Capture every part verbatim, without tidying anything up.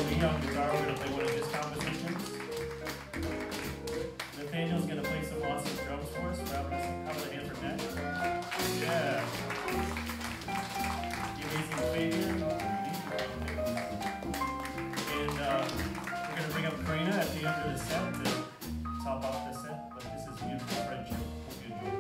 Lee on guitar. We're going to play one of his compositions. Nathaniel's going to play some awesome drums for us. How about a hand for Nat? Yeah. The amazing Fabian Lee. And uh, we're going to bring up Karena at the end of the set to top off the set. But this is Beautiful Friendship. Hope you enjoy.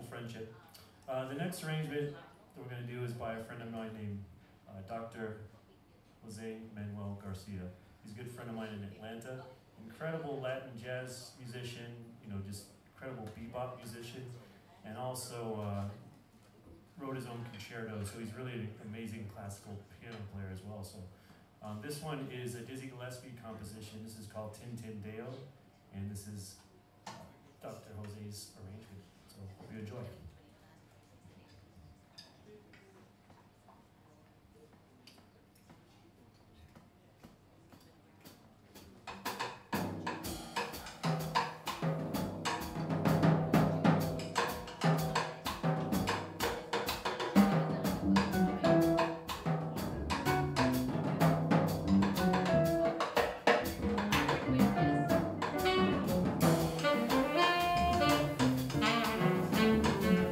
friendship. Uh, the next arrangement that we're going to do is by a friend of mine named uh, Doctor Jose Manuel Garcia. He's a good friend of mine in Atlanta. Incredible Latin jazz musician, you know, just incredible bebop musician, and also uh, wrote his own concerto, so he's really an amazing classical piano player as well. So um, this one is a Dizzy Gillespie composition. This is called Tin Tin Deo, and this is uh, Doctor Jose's arrangement. So hope you enjoy. Thank you.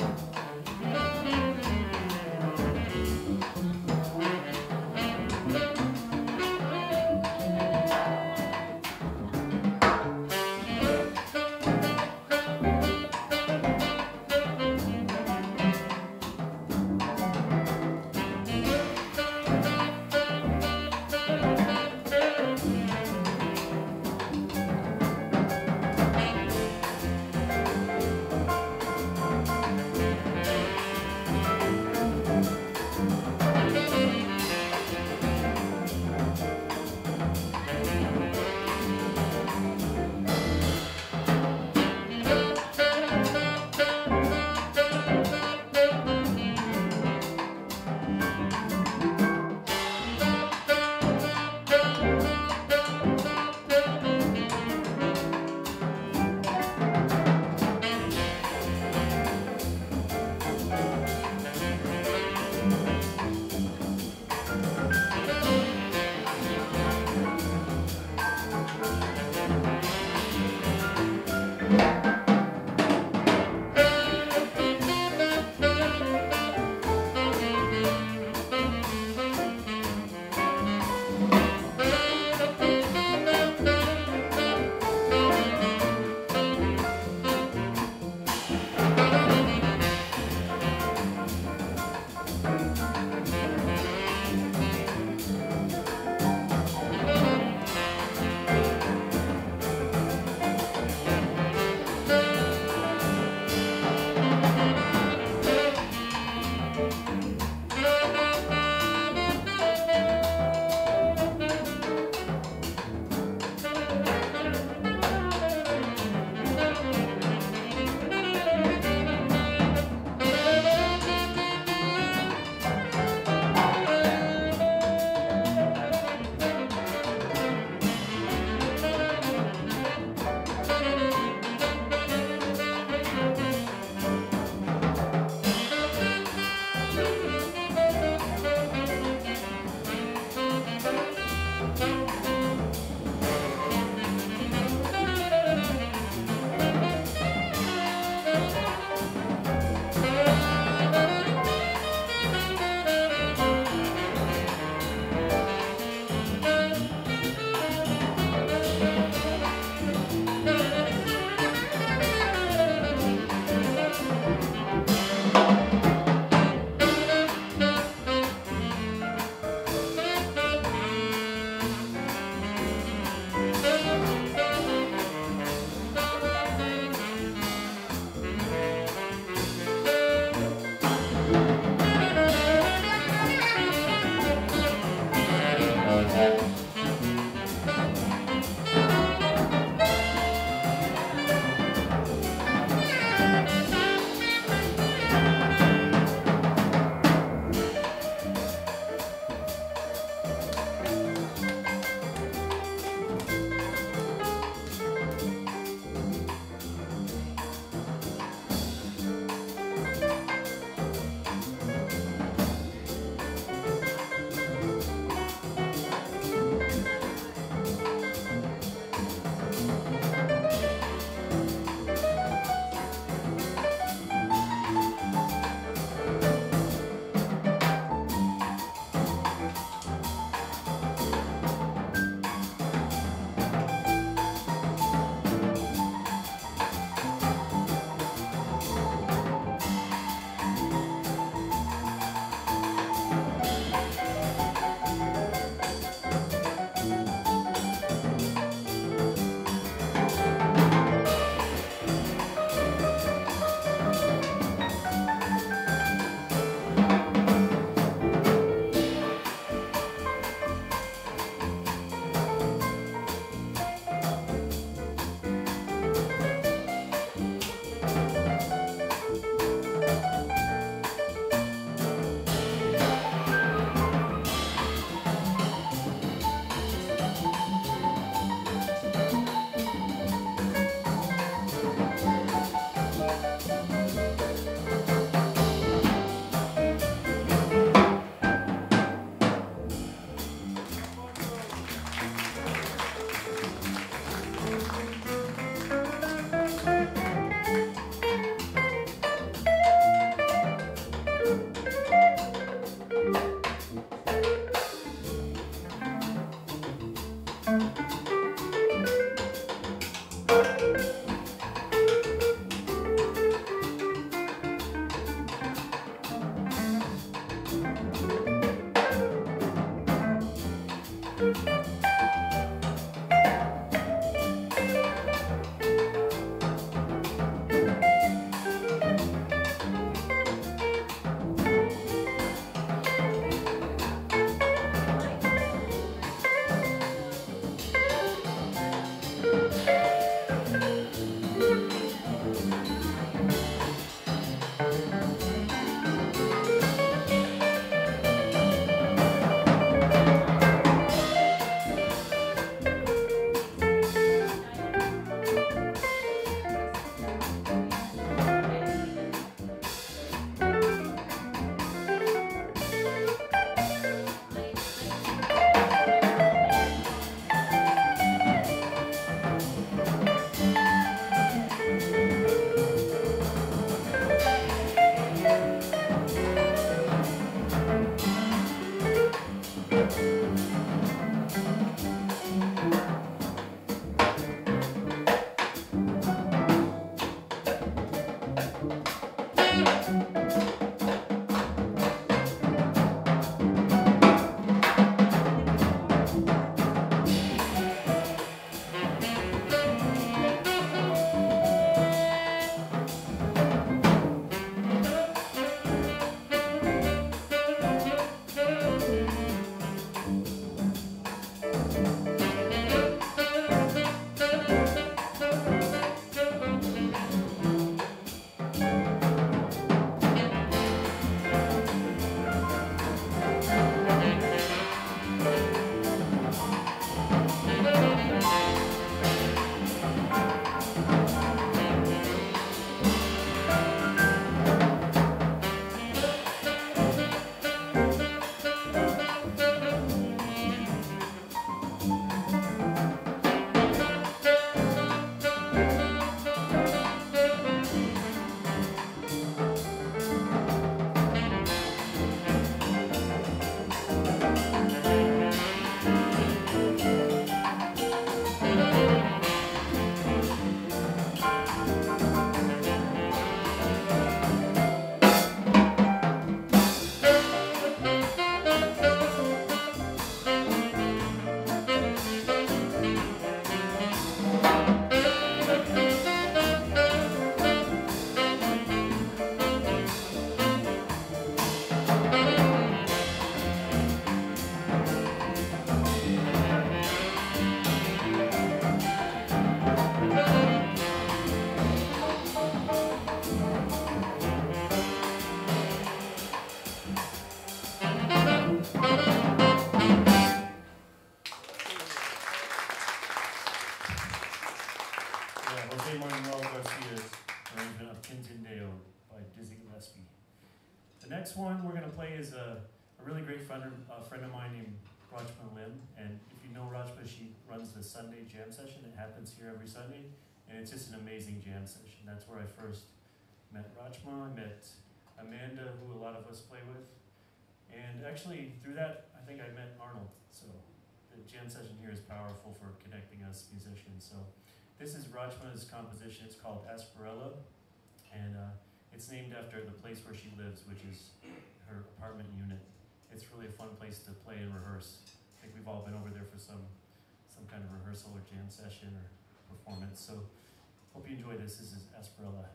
The next one we're going to play is a, a really great friend, a friend of mine named Rajma Lim. And if you know Rajma, she runs the Sunday jam session. It happens here every Sunday. And it's just an amazing jam session. That's where I first met Rajma. I met Amanda, who a lot of us play with. And actually, through that, I think I met Arnold. So the jam session here is powerful for connecting us musicians. So this is Rajma's composition. It's called Asperella. And uh, it's named after the place where she lives, which is her apartment unit. It's really a fun place to play and rehearse. I think we've all been over there for some, some kind of rehearsal or jam session or performance. So hope you enjoy this. This is Asperella.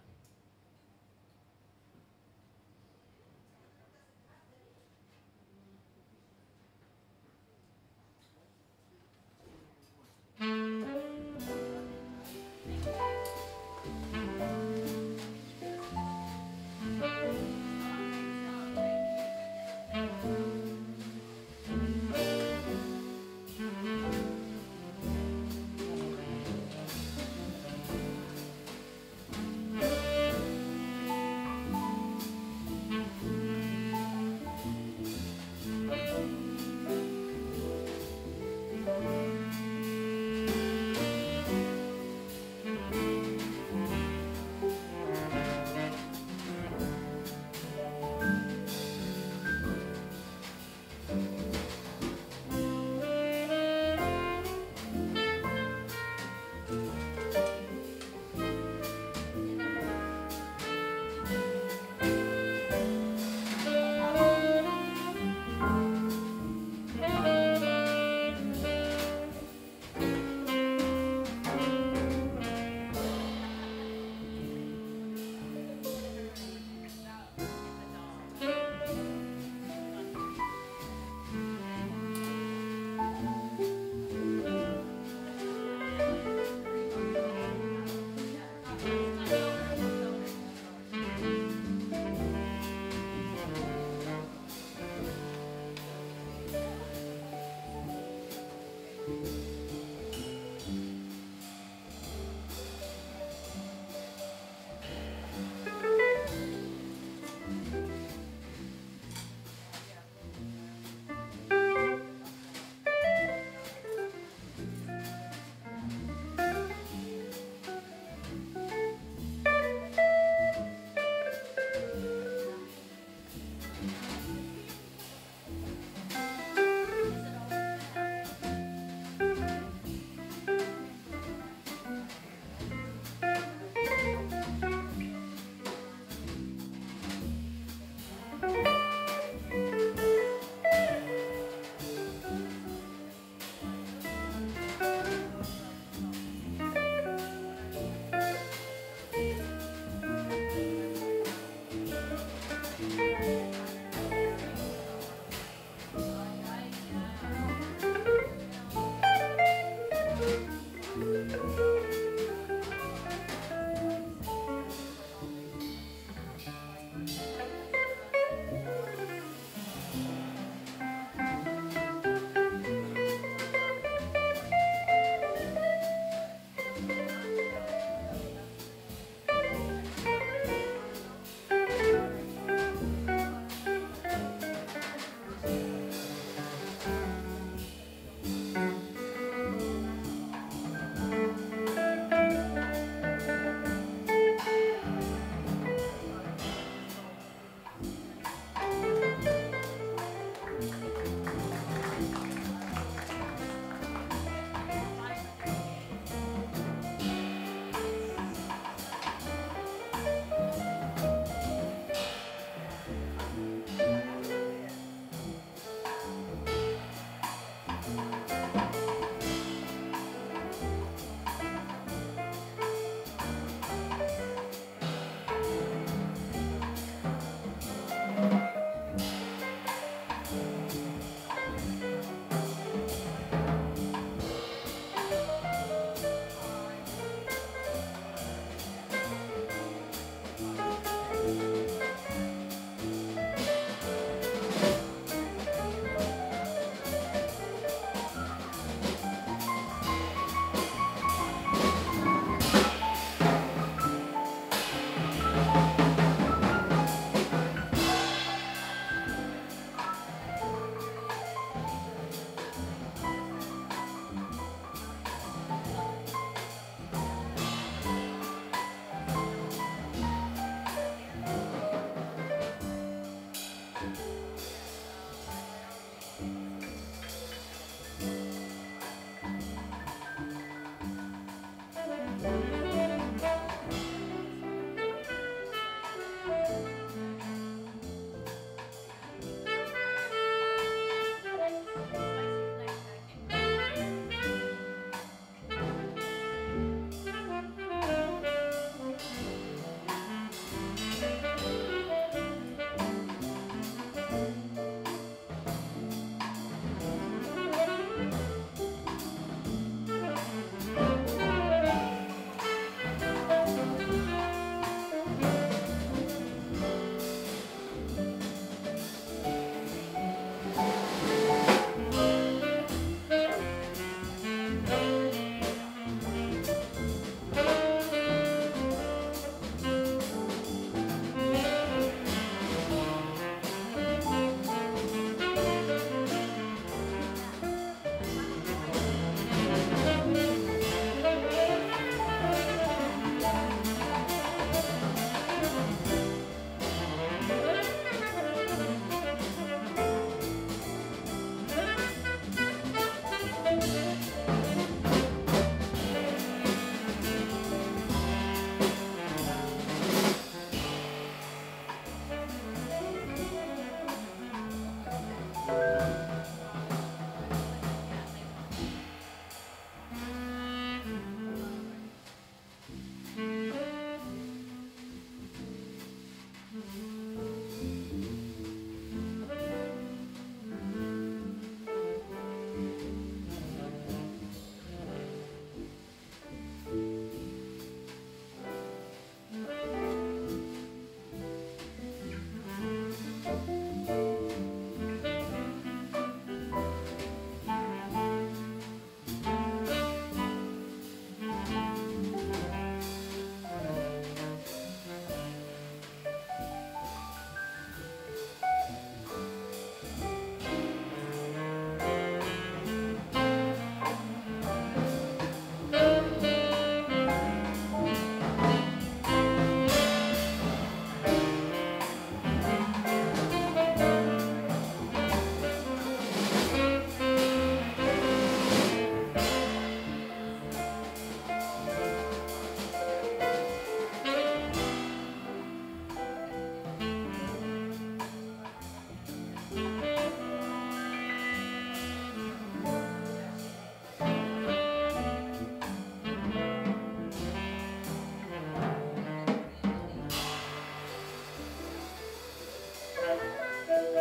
Thank you.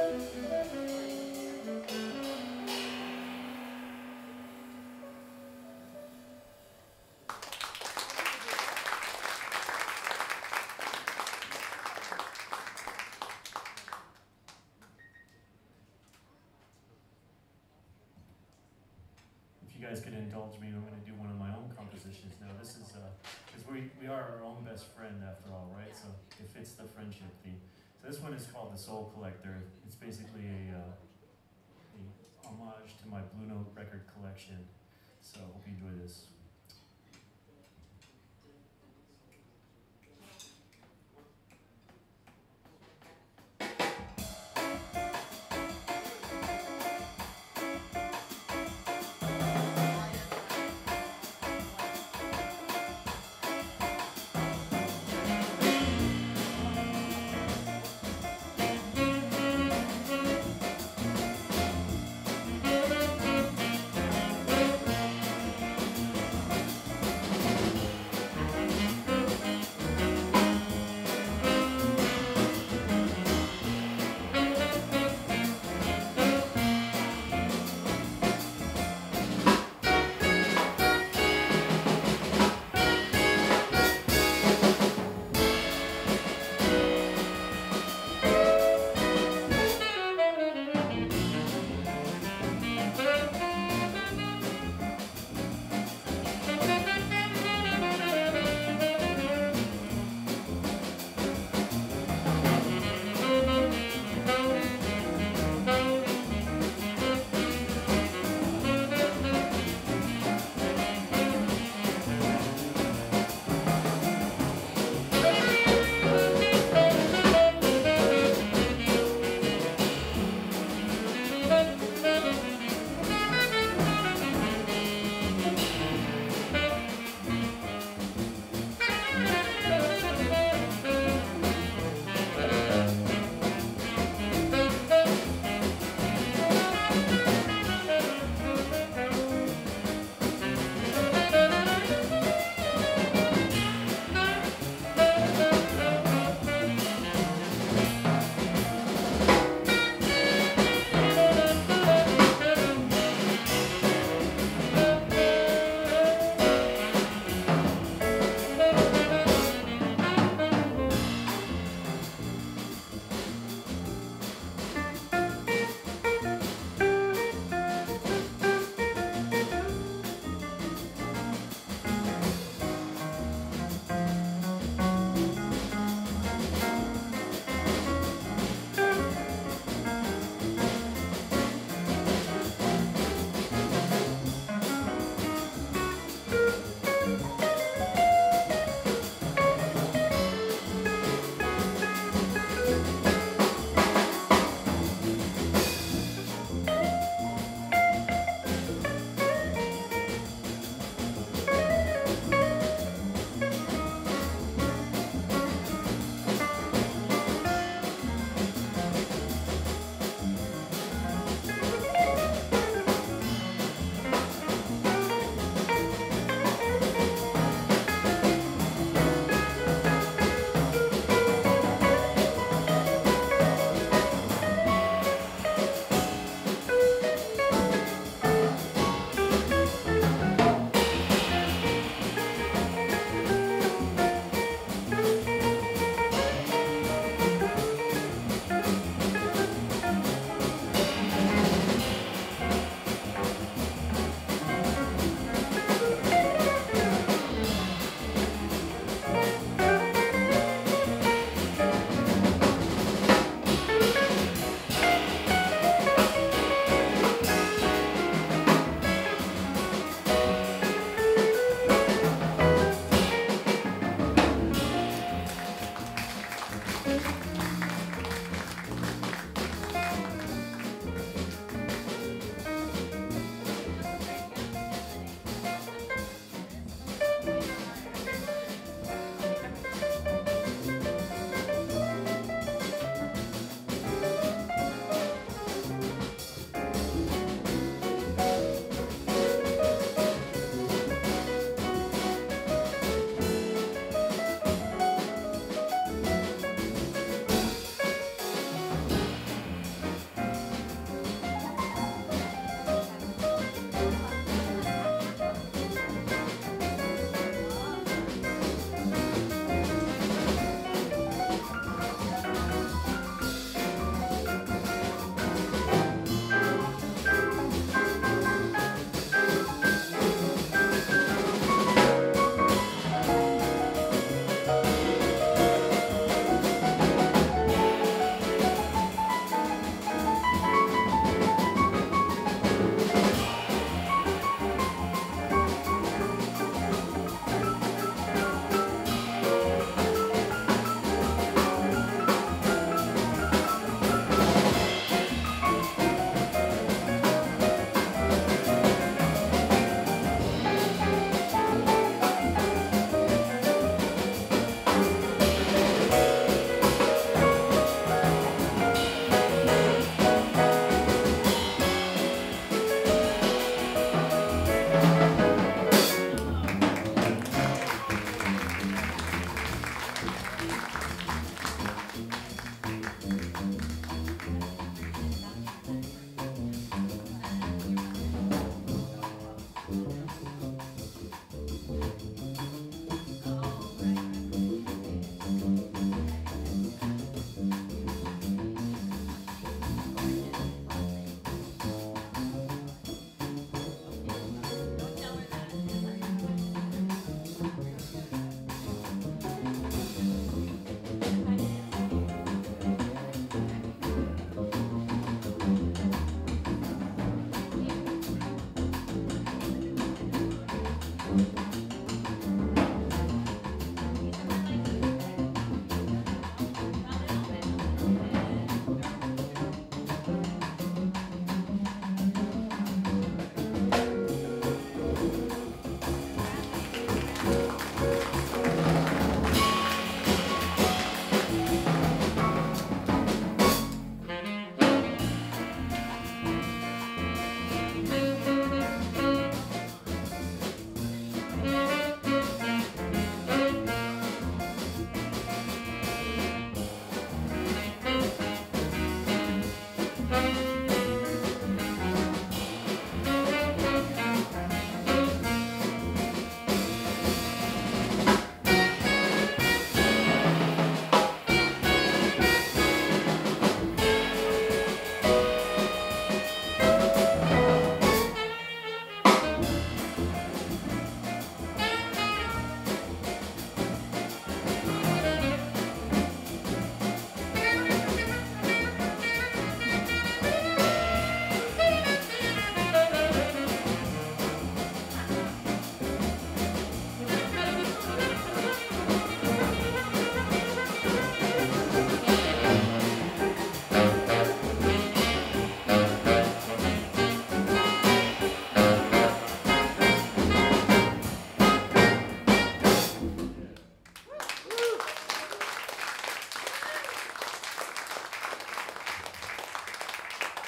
You guys could indulge me, I'm going to do one of my own compositions now. This is, because uh, we, we are our own best friend after all, right? So it fits the friendship theme. So this one is called The Soul Collector. It's basically a, uh, a homage to my Blue Note record collection. So hope you enjoy this.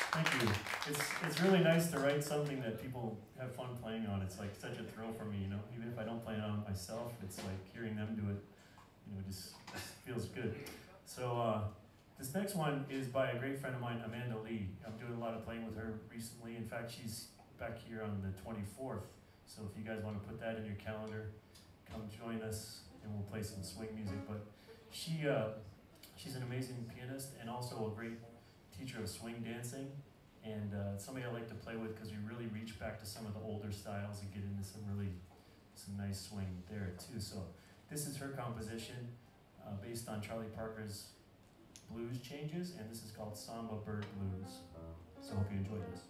Thank you. It's it's really nice to write something that people have fun playing on. It's like such a thrill for me, you know. Even if I don't play it on myself, it's like hearing them do it, you know, just, just feels good. So uh, this next one is by a great friend of mine, Amanda Lee. I'm doing a lot of playing with her recently. In fact, she's back here on the twenty-fourth. So if you guys want to put that in your calendar, come join us and we'll play some swing music. But she uh, she's an amazing pianist and also a great teacher of swing dancing, and uh, somebody I like to play with because we really reach back to some of the older styles and get into some really some nice swing there too. So this is her composition uh, based on Charlie Parker's blues changes, and this is called Samba Bird Blues. So hope you enjoy this.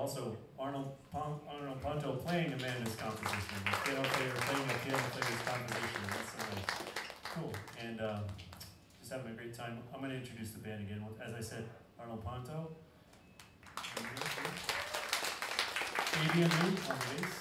also Arnold, Pon Arnold Pontoh playing Amanda's composition. The piano player playing a piano player's composition. That's so nice. Cool. And uh, just having a great time. I'm going to introduce the band again. As I said, Arnold Pontoh. Fabian Lee on the bass.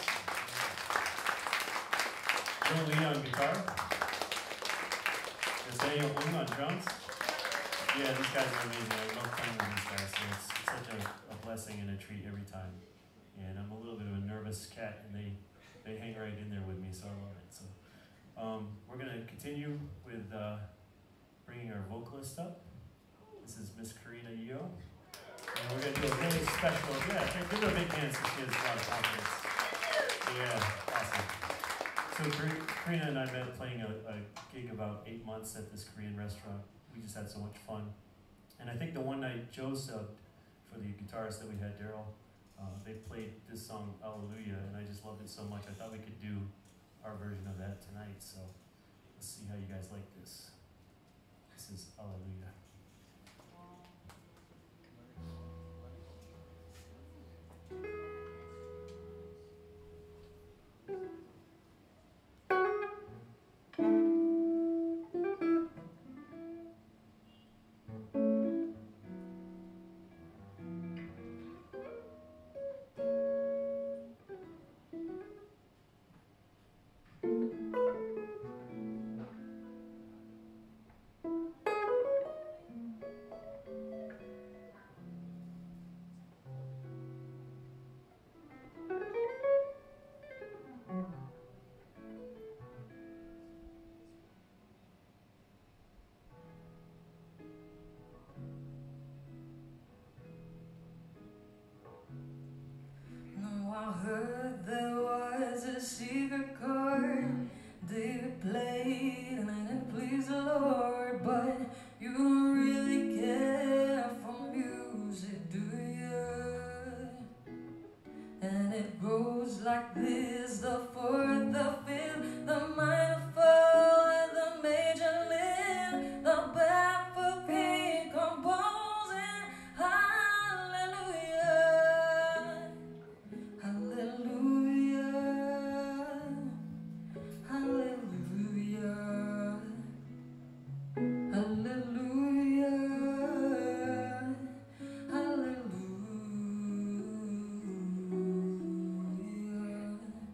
Joe Lee on guitar. Nathaniel Ng on drums. Yeah, these guys are amazing. I love playing with these guys. So it's, it's such a, a blessing and a treat every time. And I'm a little bit of a nervous cat, and they, they hang right in there with me, so I love it. So um, we're going to continue with uh, bringing our vocalist up. This is Miss Karena Yeo. And we're going to do a really special, yeah, give her a big hand so she has a lot of confidence. Yeah, awesome. So Karena and I met playing a, a gig about eight months at this Korean restaurant. We just had so much fun. And I think the one night Joe subbed for the guitarist that we had, Daryl, uh, they played this song, Hallelujah, and I just loved it so much. I thought we could do our version of that tonight, so let's see how you guys like this. This is Hallelujah. I heard there was a secret chord David played, and I didn't please the Lord. But you don't really care for music, do you? And it goes like this: the fourth, the fifth, the minor fall, and the major lift, the baffled king composing hallelujah. Hallelujah, hallelujah, hallelujah, hallelujah.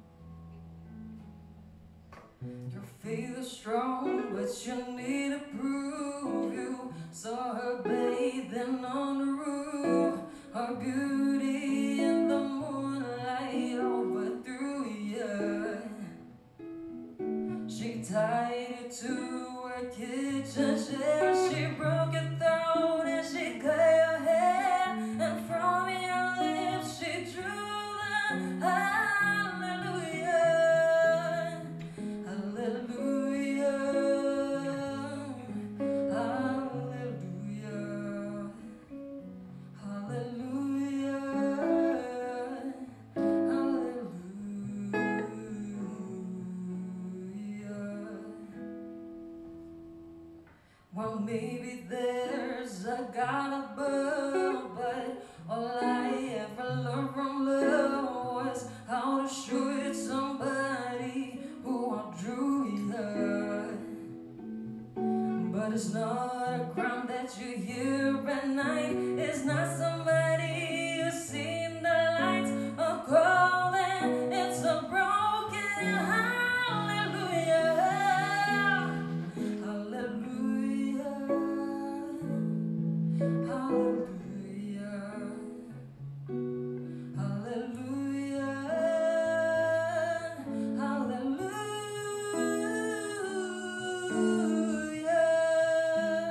Your faith is strong, but you need to prove. You saw her bathing on the roof, her beauty in the moonlight overthrew you. She tied it to her kitchen chair, she broke your throat and she cut your hair, and from your lips she drew the hallelujah, hallelujah, hallelujah, hallelujah, hallelujah. Well, maybe there's a God above, but all I ever learned from love was how to show it somebody who outdrew you. But it's not a crown that you hear at night. It's not somebody who's seen the lights of calling. It's a broken hallelujah, hallelujah, hallelujah, hallelujah, hallelujah.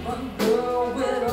One girl with